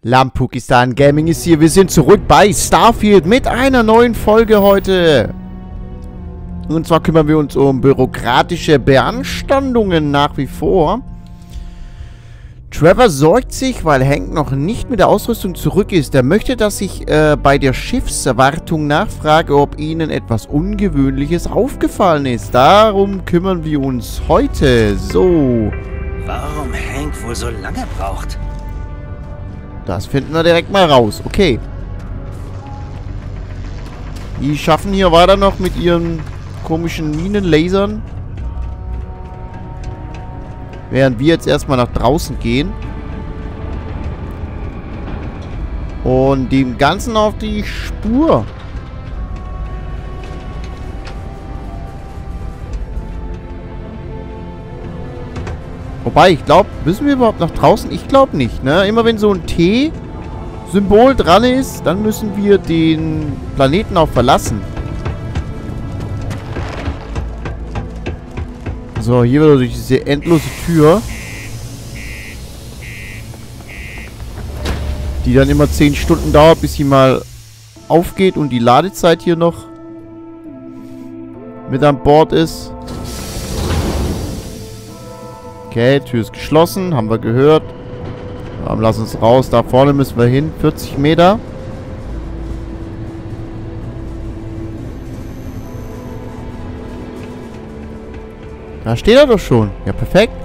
Lampukistan Gaming ist hier. Wir sind zurück bei Starfield mit einer neuen Folge heute. Und zwar kümmern wir uns um bürokratische Beanstandungen nach wie vor. Trevor sorgt sich, weil Hank noch nicht mit der Ausrüstung zurück ist. Er möchte, dass ich bei der Schiffswartung nachfrage, ob ihnen etwas Ungewöhnliches aufgefallen ist. Darum kümmern wir uns heute. So. Warum Hank wohl so lange braucht? Das finden wir direkt mal raus. Okay. Die schaffen hier weiter noch mit ihren komischen Minenlasern. Während wir jetzt erstmal nach draußen gehen. Und dem Ganzen auf die Spur. Wobei, ich glaube, müssen wir überhaupt nach draußen? Ich glaube nicht, ne? Immer wenn so ein T-Symbol dran ist, dann müssen wir den Planeten auch verlassen. So, hier wieder durch diese endlose Tür. Die dann immer 10 Stunden dauert, bis sie mal aufgeht und die Ladezeit hier noch mit an Bord ist. Okay, Tür ist geschlossen, haben wir gehört. Lass uns raus, da vorne müssen wir hin, 40 Meter. Da steht er doch schon. Ja, perfekt.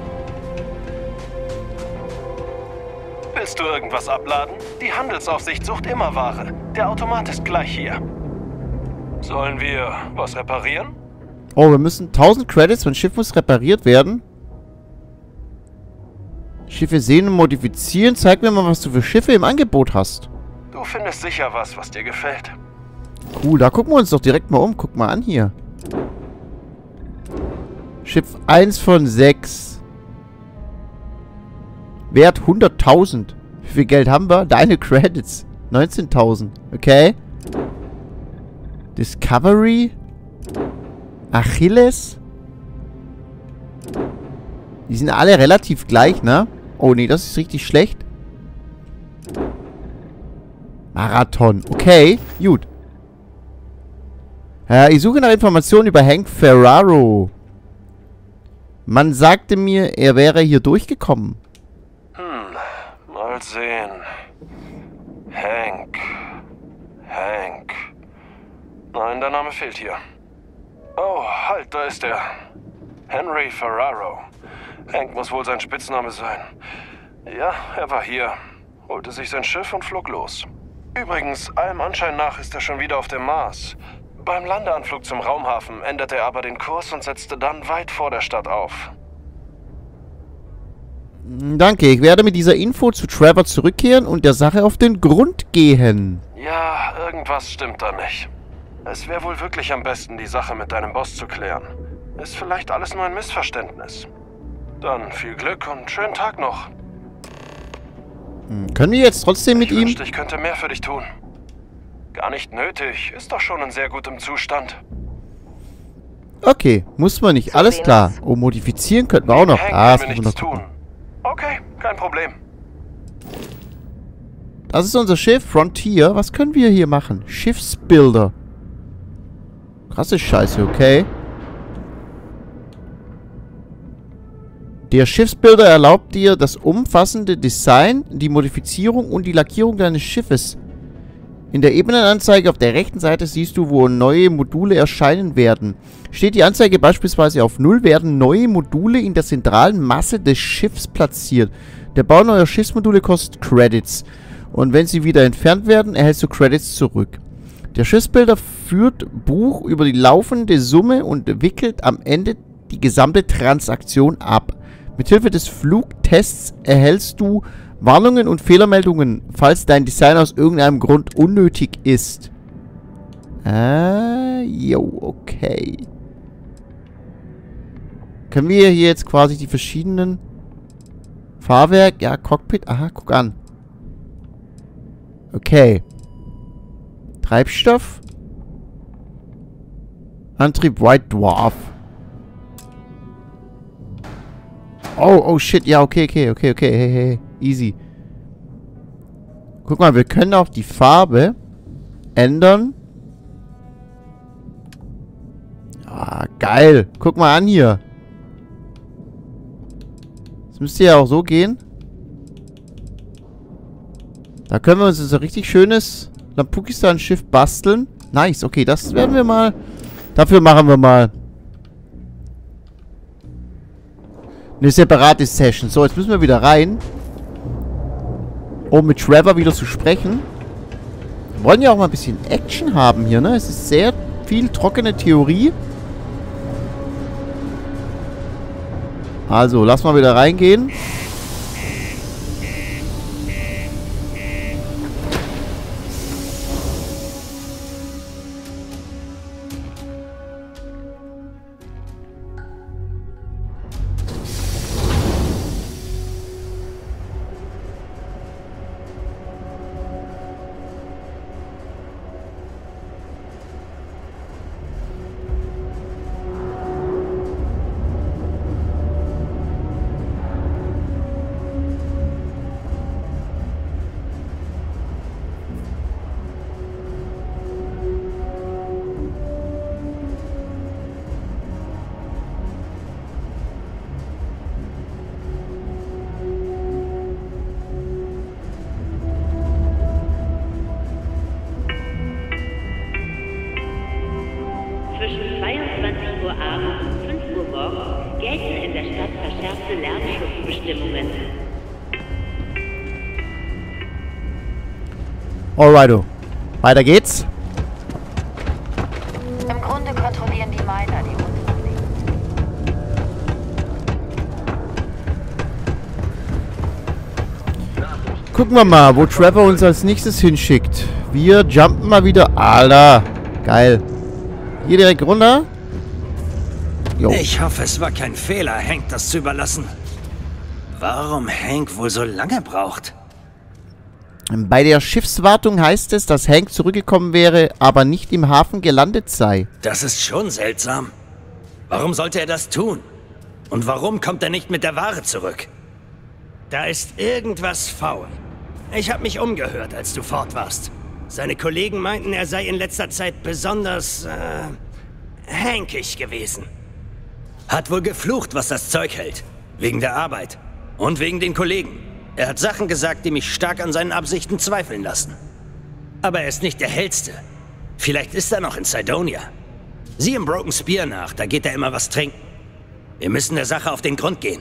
Willst du irgendwas abladen? Die Handelsaufsicht sucht immer Ware. Der Automat ist gleich hier. Sollen wir was reparieren? Oh, wir müssen 1000 Credits, mein Schiff muss repariert werden. Schiffe sehen und modifizieren. Zeig mir mal, was du für Schiffe im Angebot hast. Du findest sicher was dir gefällt. Cool, da gucken wir uns doch direkt mal um. Guck mal an hier. Schiff 1 von 6. Wert 100.000. Wie viel Geld haben wir? Deine Credits. 19.000. Okay. Discovery. Achilles. Die sind alle relativ gleich, ne? Oh, nee, das ist richtig schlecht. Marathon. Okay, gut. Ich suche nach Informationen über Hank Ferraro. Man sagte mir, er wäre hier durchgekommen. Mal sehen. Hank. Nein, der Name fehlt hier. Oh, halt, da ist er. Henry Ferraro. Hank muss wohl sein Spitzname sein. Ja, er war hier, holte sich sein Schiff und flog los. Übrigens, allem Anschein nach ist er schon wieder auf dem Mars. Beim Landeanflug zum Raumhafen änderte er aber den Kurs und setzte dann weit vor der Stadt auf. Danke, ich werde mit dieser Info zu Trevor zurückkehren und der Sache auf den Grund gehen. Ja, irgendwas stimmt da nicht. Es wäre wohl wirklich am besten, die Sache mit deinem Boss zu klären. Ist vielleicht alles nur ein Missverständnis. Dann viel Glück und schönen Tag noch. Können wir jetzt trotzdem mit ihm? Ich wünschte, ich könnte mehr für dich tun. Gar nicht nötig. Ist doch schon in sehr gutem Zustand. Okay, muss man nicht. Alles klar. Oh, modifizieren könnten wir auch noch. Das müssen wir noch tun. Okay, kein Problem. Das ist unser Schiff, Frontier. Was können wir hier machen? Schiffsbilder. Krasse Scheiße, okay. Der Schiffsbilder erlaubt dir das umfassende Design, die Modifizierung und die Lackierung deines Schiffes. In der Ebenenanzeige auf der rechten Seite siehst du, wo neue Module erscheinen werden. Steht die Anzeige beispielsweise auf 0, werden neue Module in der zentralen Masse des Schiffs platziert. Der Bau neuer Schiffsmodule kostet Credits. Und wenn sie wieder entfernt werden, erhältst du Credits zurück. Der Schiffsbilder führt Buch über die laufende Summe und wickelt am Ende die gesamte Transaktion ab. Mithilfe des Flugtests erhältst du Warnungen und Fehlermeldungen, falls dein Design aus irgendeinem Grund unnötig ist. Okay. Können wir hier jetzt quasi die verschiedenen Fahrwerk, ja, Cockpit, aha, guck an. Okay. Treibstoff. Antrieb White Dwarf. Oh shit, ja, okay, hey, easy. Guck mal, wir können auch die Farbe ändern. Ah, geil. Guck mal an hier. Das müsste ja auch so gehen. Da können wir uns so ein richtig schönes Lampukistan-Schiff basteln. Nice, okay, das werden wir mal... Dafür machen wir mal eine separate Session. So, jetzt müssen wir wieder rein. Um mit Trevor wieder zu sprechen. Wir wollen ja auch mal ein bisschen Action haben hier, ne? Es ist sehr viel trockene Theorie. Also, lass mal wieder reingehen. Zwischen 22 Uhr abends und 5 Uhr morgens gelten in der Stadt verschärfte Lärmschutzbestimmungen. Alrighto. Weiter geht's. Im Grunde kontrollieren die Miner die Unfallliegen. Gucken wir mal, wo Trevor uns als nächstes hinschickt. Wir jumpen mal wieder. Alter. Geil. Hier direkt runter. Jo. Ich hoffe, es war kein Fehler, Hank das zu überlassen. Warum Hank wohl so lange braucht? Bei der Schiffswartung heißt es, dass Hank zurückgekommen wäre, aber nicht im Hafen gelandet sei. Das ist schon seltsam. Warum sollte er das tun? Und warum kommt er nicht mit der Ware zurück? Da ist irgendwas faul. Ich habe mich umgehört, als du fort warst. Seine Kollegen meinten, er sei in letzter Zeit besonders, hankig gewesen. Hat wohl geflucht, was das Zeug hält. Wegen der Arbeit. Und wegen den Kollegen. Er hat Sachen gesagt, die mich stark an seinen Absichten zweifeln lassen. Aber er ist nicht der Hellste. Vielleicht ist er noch in Cydonia. Sieh im Broken Spear nach, da geht er immer was trinken. Wir müssen der Sache auf den Grund gehen.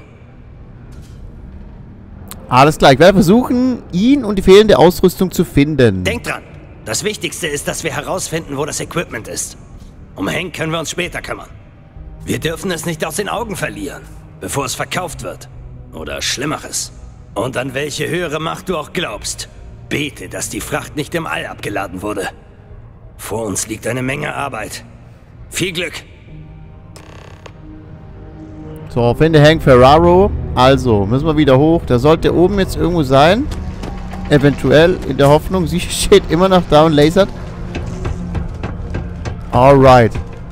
Alles klar, ich werde versuchen, ihn und die fehlende Ausrüstung zu finden. Denk dran, das Wichtigste ist, dass wir herausfinden, wo das Equipment ist. Um Hank können wir uns später kümmern. Wir dürfen es nicht aus den Augen verlieren, bevor es verkauft wird. Oder Schlimmeres. Und an welche höhere Macht du auch glaubst. Bete, dass die Fracht nicht im All abgeladen wurde. Vor uns liegt eine Menge Arbeit. Viel Glück! So, finde Hank Ferraro. Also, müssen wir wieder hoch. Der sollte oben jetzt irgendwo sein. Eventuell, in der Hoffnung. Sie steht immer noch da und lasert. Alright.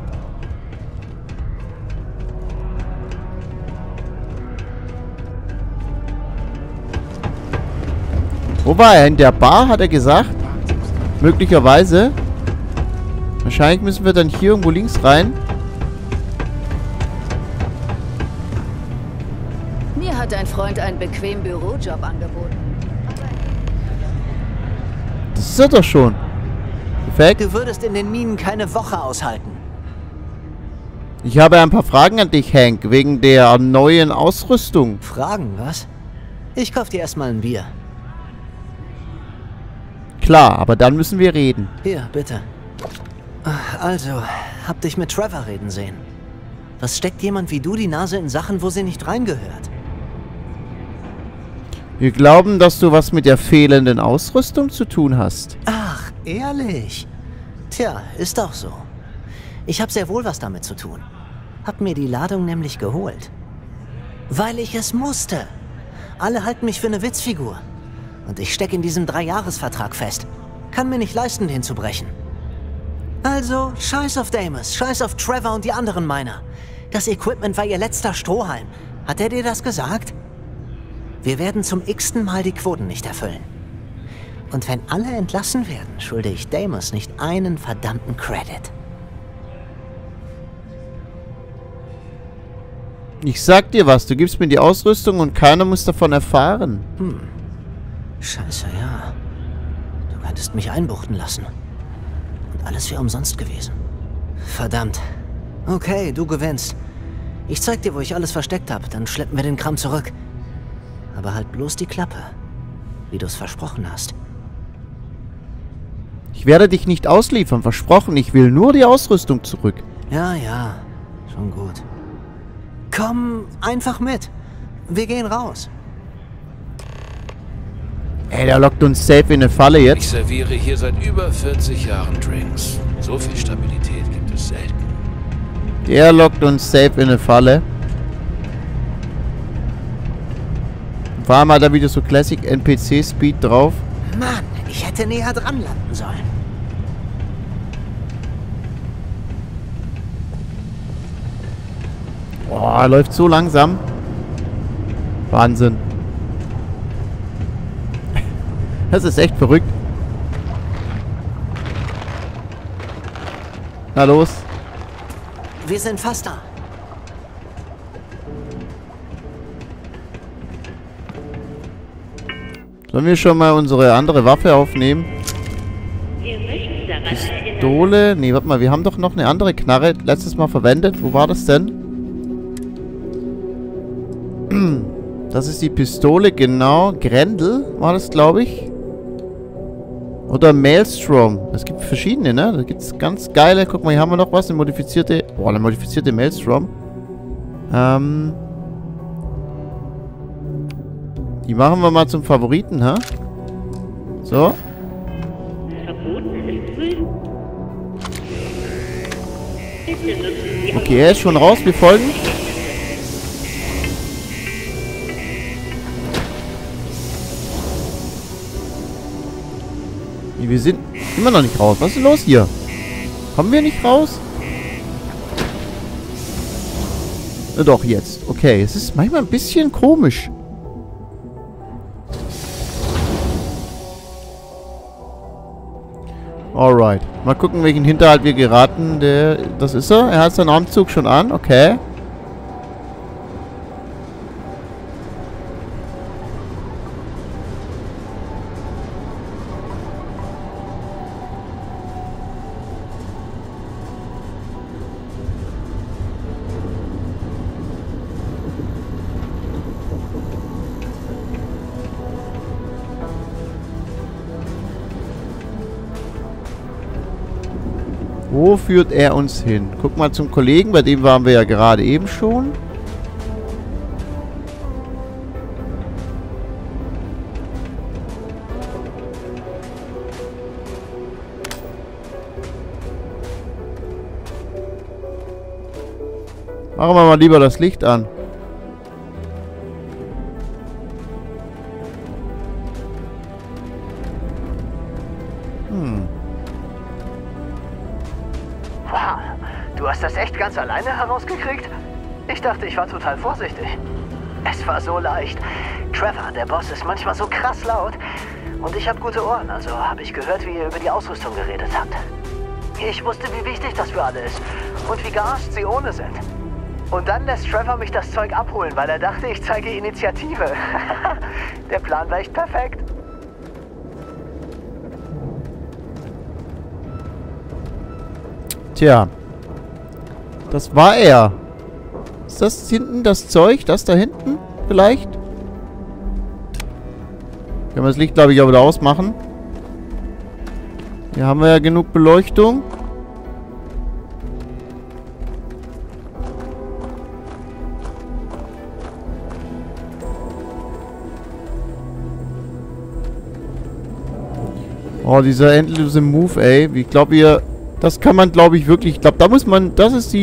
Wo war er? In der Bar, hat er gesagt. Möglicherweise. Wahrscheinlich müssen wir dann hier irgendwo links rein. Mir hat ein Freund einen bequemen Bürojob angeboten. Das ist er doch schon. Perfekt. Du würdest in den Minen keine Woche aushalten. Ich habe ein paar Fragen an dich, Hank, wegen der neuen Ausrüstung. Fragen, was? Ich kauf dir erstmal ein Bier. Klar, aber dann müssen wir reden. Hier, bitte. Also, hab dich mit Trevor reden sehen. Was steckt jemand wie du die Nase in Sachen, wo sie nicht reingehört? Wir glauben, dass du was mit der fehlenden Ausrüstung zu tun hast. Ach, ehrlich? Tja, ist doch so. Ich hab sehr wohl was damit zu tun. Hab mir die Ladung nämlich geholt. Weil ich es musste. Alle halten mich für eine Witzfigur. Und ich stecke in diesem 3-Jahres-Vertrag fest. Kann mir nicht leisten, den zu brechen. Also, scheiß auf Damus, scheiß auf Trevor und die anderen Miner. Das Equipment war ihr letzter Strohhalm. Hat er dir das gesagt? Wir werden zum x-ten Mal die Quoten nicht erfüllen. Und wenn alle entlassen werden, schulde ich Deimos nicht einen verdammten Credit. Ich sag dir was, du gibst mir die Ausrüstung und keiner muss davon erfahren. Scheiße, ja. Du könntest mich einbuchten lassen. Und alles wäre umsonst gewesen. Verdammt. Okay, du gewinnst. Ich zeig dir, wo ich alles versteckt habe, dann schleppen wir den Kram zurück. Aber halt bloß die Klappe, wie du es versprochen hast. Ich werde dich nicht ausliefern, versprochen. Ich will nur die Ausrüstung zurück. Ja, ja, schon gut. Komm einfach mit. Wir gehen raus. Ey, der lockt uns safe in eine Falle Ich jetzt. serviere hier seit über 40 Jahren Drinks. So viel Stabilität gibt es selten. Der lockt uns safe in eine Falle. War mal da wieder so Classic NPC-Speed drauf. Mann, ich hätte näher dran landen sollen. Boah, er läuft so langsam. Wahnsinn. Das ist echt verrückt. Na los. Wir sind fast da. Sollen wir schon mal unsere andere Waffe aufnehmen? Wir möchten daran erinnern, Pistole? Nee, warte mal, wir haben doch noch eine andere Knarre letztes Mal verwendet. Wo war das denn? Das ist die Pistole, genau. Grendel war das, glaube ich. Oder Maelstrom. Es gibt verschiedene, ne? Da gibt es ganz geile. Guck mal, hier haben wir noch was. Eine modifizierte... Boah, eine modifizierte Maelstrom. Die machen wir mal zum Favoriten, hä? So. verboten ist Müll. Bitte nutzen Sie Okay, er ist schon raus. Wir folgen. Nee, wir sind immer noch nicht raus. Was ist denn los hier? Kommen wir nicht raus? Doch, jetzt. Okay, es ist manchmal ein bisschen komisch. Alright. Mal gucken, welchen Hinterhalt wir geraten. Das ist er. Er hat seinen Anzug schon an. Okay. Wo führt er uns hin? Guck mal zum Kollegen, bei dem waren wir ja gerade eben schon. Machen wir mal lieber das Licht an. Wow, du hast das echt ganz alleine herausgekriegt? Ich dachte, ich war total vorsichtig. Es war so leicht. Trevor, der Boss, ist manchmal so krass laut. Und ich habe gute Ohren, also habe ich gehört, wie ihr über die Ausrüstung geredet habt. Ich wusste, wie wichtig das für alle ist und wie gearscht sie ohne sind. Und dann lässt Trevor mich das Zeug abholen, weil er dachte, ich zeige Initiative. Der Plan war echt perfekt. Tja. Das war er. Ist das hinten das Zeug? Das da hinten? Vielleicht? Können wir das Licht, glaube ich, auch wieder ausmachen. Hier haben wir ja genug Beleuchtung. Oh, dieser endlose Move, ey. Ich glaube, das kann man, glaube ich, wirklich... Ich glaube, da muss man... Das ist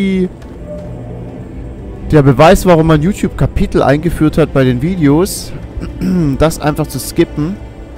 der Beweis, warum man YouTube-Kapitel eingeführt hat bei den Videos. Das einfach zu skippen.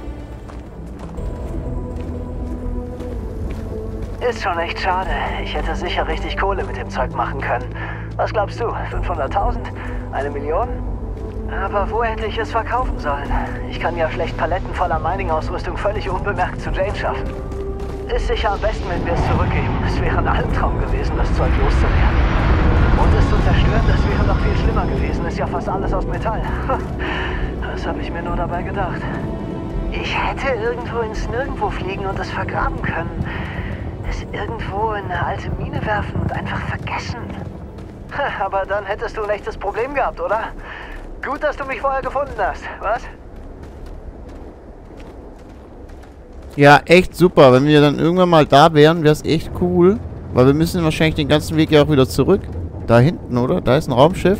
Ist schon echt schade. Ich hätte sicher richtig Kohle mit dem Zeug machen können. Was glaubst du? 500.000? 1 Million? Aber wo hätte ich es verkaufen sollen? Ich kann ja schlecht Paletten voller Mining-Ausrüstung völlig unbemerkt zu Jane schaffen. Ist sicher am besten, wenn wir es zurückgeben. Es wäre ein Albtraum gewesen, das Zeug loszuwerden. Und es zu zerstören, das wäre noch viel schlimmer gewesen. Ist ja fast alles aus Metall. Das habe ich mir nur dabei gedacht. Ich hätte irgendwo ins Nirgendwo fliegen und es vergraben können. Es irgendwo in eine alte Mine werfen und einfach vergessen. Aber dann hättest du ein echtes Problem gehabt, oder? Gut, dass du mich vorher gefunden hast, was? Ja, echt super. Wenn wir dann irgendwann mal da wären, wäre es echt cool. Weil wir müssen wahrscheinlich den ganzen Weg ja auch wieder zurück. Da hinten, oder? Da ist ein Raumschiff.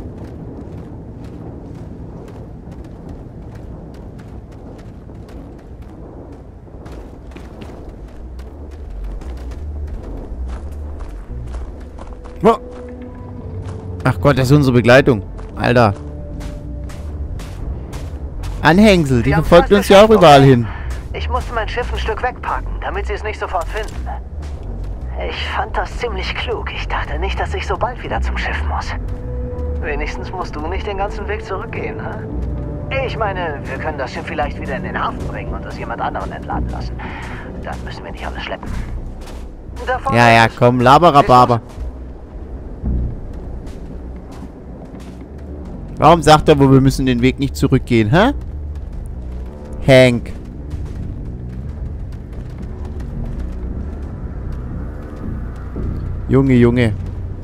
Oh. Ach Gott, das ist unsere Begleitung. Alter. Anhängsel, die verfolgt uns ja auch überall hin. Ich musste mein Schiff ein Stück wegpacken, damit sie es nicht sofort finden. Ich fand das ziemlich klug. Ich dachte nicht, dass ich so bald wieder zum Schiff muss. Wenigstens musst du nicht den ganzen Weg zurückgehen, hä? Ich meine, wir können das Schiff vielleicht wieder in den Hafen bringen und es jemand anderen entladen lassen. Dann müssen wir nicht alles schleppen. Ja, ja, komm, Laberababer. Warum sagt er, wo wir müssen den Weg nicht zurückgehen, hä? Hank. Junge, Junge.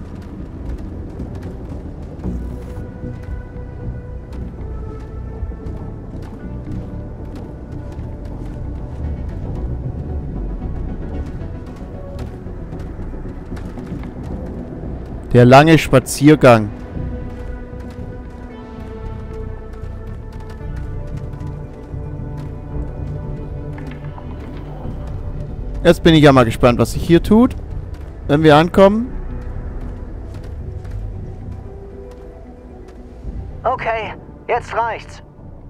Der lange Spaziergang. Jetzt bin ich ja mal gespannt, was sich hier tut, wenn wir ankommen. Okay, jetzt reicht's.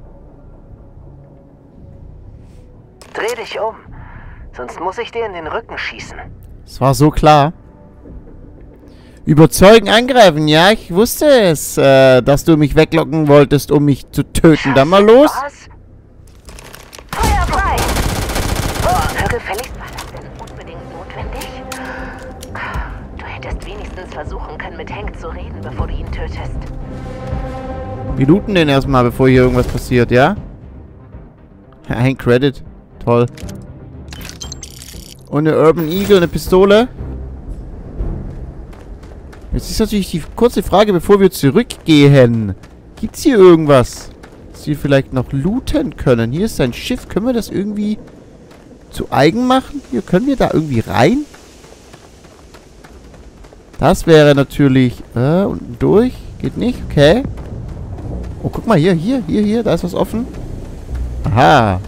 Dreh dich um, sonst muss ich dir in den Rücken schießen. Es war so klar. Überzeugen, angreifen. Ja, ich wusste es, dass du mich weglocken wolltest, um mich zu töten. Dann mal los. Was? Feuer frei! Oh, gefälligst war das denn unbedingt notwendig? Du hättest wenigstens versuchen können, mit Hank zu reden, bevor du ihn tötest. Wir looten den erstmal, bevor hier irgendwas passiert, ja? Ein Credit. Toll. Und eine Urban Eagle, eine Pistole. Jetzt ist natürlich die kurze Frage, bevor wir zurückgehen. Gibt's hier irgendwas, das wir vielleicht noch looten können? Hier ist ein Schiff. Können wir das irgendwie zu eigen machen? Hier, können wir da irgendwie rein? Das wäre natürlich... unten durch. Geht nicht. Okay. Oh, guck mal hier. Hier. Da ist was offen. Aha.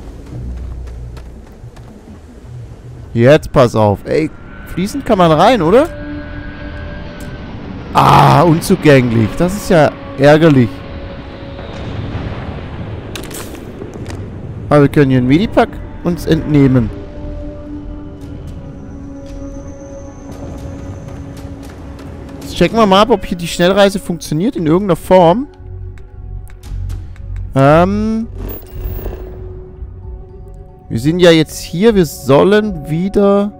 Jetzt pass auf. Ey, fließend kann man rein, oder? Ah, unzugänglich. Das ist ja ärgerlich. Aber wir können hier einen Medipack uns entnehmen. Jetzt checken wir mal ab, ob hier die Schnellreise funktioniert in irgendeiner Form. Wir sind ja jetzt hier. Wir sollen wieder...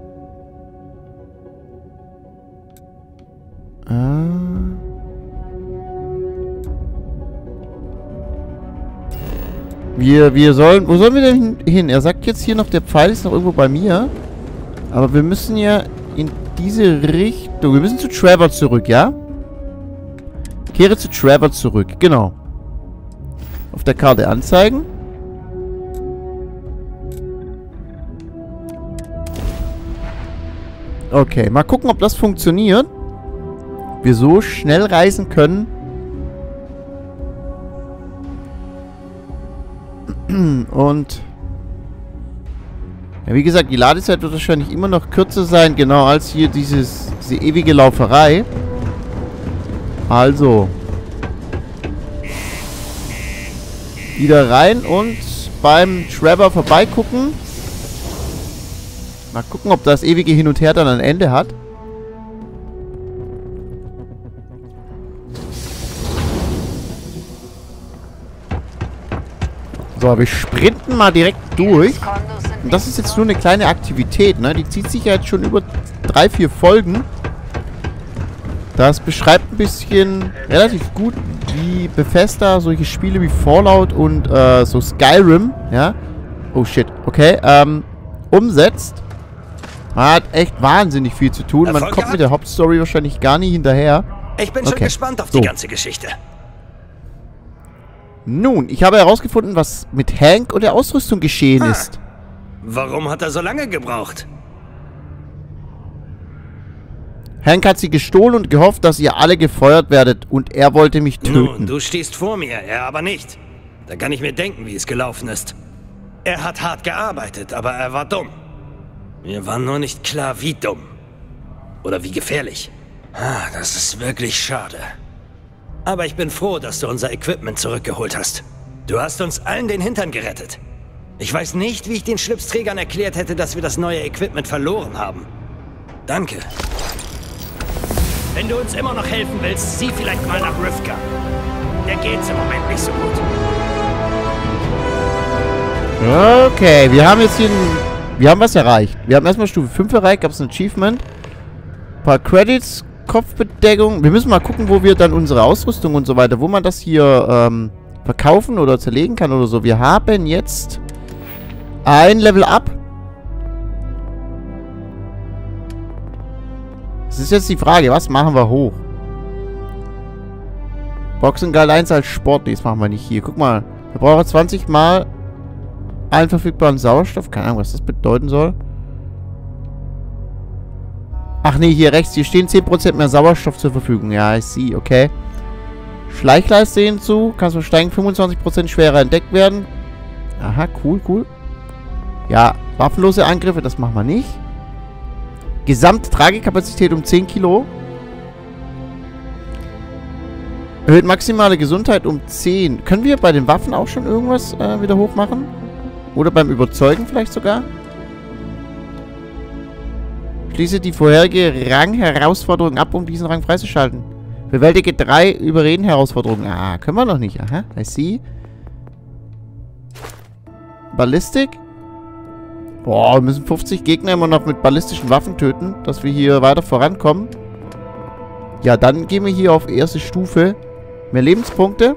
Wir sollen... Wo sollen wir denn hin? Er sagt jetzt hier noch, der Pfeil ist noch irgendwo bei mir. Aber wir müssen ja in diese Richtung... Wir müssen zu Trevor zurück, ja? Kehre zu Trevor zurück, genau. Auf der Karte anzeigen. Okay, mal gucken, ob das funktioniert. Wir so schnell reisen können. Und ja, wie gesagt, die Ladezeit wird wahrscheinlich immer noch kürzer sein, genau, als hier diese ewige Lauferei. Also wieder rein und beim Trevor vorbeigucken. Mal gucken, ob das ewige Hin und Her dann ein Ende hat. So, wir sprinten mal direkt durch. Und das ist jetzt nur eine kleine Aktivität, ne? Die zieht sich ja jetzt schon über 3, 4 Folgen. Das beschreibt ein bisschen relativ gut, wie Bethesda solche Spiele wie Fallout und so Skyrim, ja? Oh shit, okay, umsetzt. Man hat echt wahnsinnig viel zu tun. Man kommt mit der Hauptstory wahrscheinlich gar nicht hinterher. Ich bin schon gespannt auf die ganze Geschichte. Nun, ich habe herausgefunden, was mit Hank und der Ausrüstung geschehen ist. Warum hat er so lange gebraucht? Hank hat sie gestohlen und gehofft, dass ihr alle gefeuert werdet. Und er wollte mich töten. Nun, du stehst vor mir, er aber nicht. Da kann ich mir denken, wie es gelaufen ist. Er hat hart gearbeitet, aber er war dumm. Mir war nur nicht klar, wie dumm. Oder wie gefährlich. Das ist wirklich schade. Aber ich bin froh, dass du unser Equipment zurückgeholt hast. Du hast uns allen den Hintern gerettet. Ich weiß nicht, wie ich den Schlipsträgern erklärt hätte, dass wir das neue Equipment verloren haben. Danke. Wenn du uns immer noch helfen willst, sieh vielleicht mal nach Rivka. Der geht's im Moment nicht so gut. Okay, wir haben jetzt hier wir haben was erreicht. Wir haben erstmal Stufe 5 erreicht, gab es ein Achievement. Ein paar Credits, Kopfbedeckung. Wir müssen mal gucken, wo wir dann unsere Ausrüstung und so weiter, wo man das hier verkaufen oder zerlegen kann oder so. Wir haben jetzt ein Level Up. Das ist jetzt die Frage, was machen wir hoch? Boxen Guide 1 als Sport. Nee, das machen wir nicht hier. Guck mal. Wir brauchen 20 Mal einen verfügbaren Sauerstoff. Keine Ahnung, was das bedeuten soll. Ach nee, hier rechts. Hier stehen 10% mehr Sauerstoff zur Verfügung. Ja, ich sehe. Okay. Schleichleiste hinzu. Kannst du steigen. 25% schwerer entdeckt werden. Aha, cool, cool. Ja, waffenlose Angriffe. Das machen wir nicht. Gesamttragekapazität um 10 Kilo. Erhöht maximale Gesundheit um 10. Können wir bei den Waffen auch schon irgendwas wieder hoch machen? Oder beim Überzeugen vielleicht sogar? Schließe die vorherige Rang-Herausforderung ab, um diesen Rang freizuschalten. Bewältige 3 Überreden-Herausforderungen. Ah, können wir noch nicht. Aha, I see. Ballistik. Boah, wir müssen 50 Gegner immer noch mit ballistischen Waffen töten, dass wir hier weiter vorankommen. Ja, dann gehen wir hier auf erste Stufe. Mehr Lebenspunkte.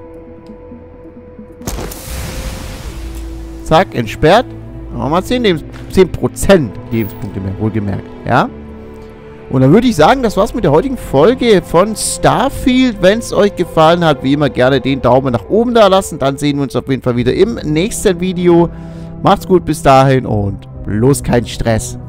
Zack, entsperrt. Nochmal 10% Lebenspunkte mehr, wohlgemerkt. Ja. Und dann würde ich sagen, das war's mit der heutigen Folge von Starfield. Wenn es euch gefallen hat, wie immer gerne den Daumen nach oben da lassen. Dann sehen wir uns auf jeden Fall wieder im nächsten Video. Macht's gut bis dahin und bloß kein Stress.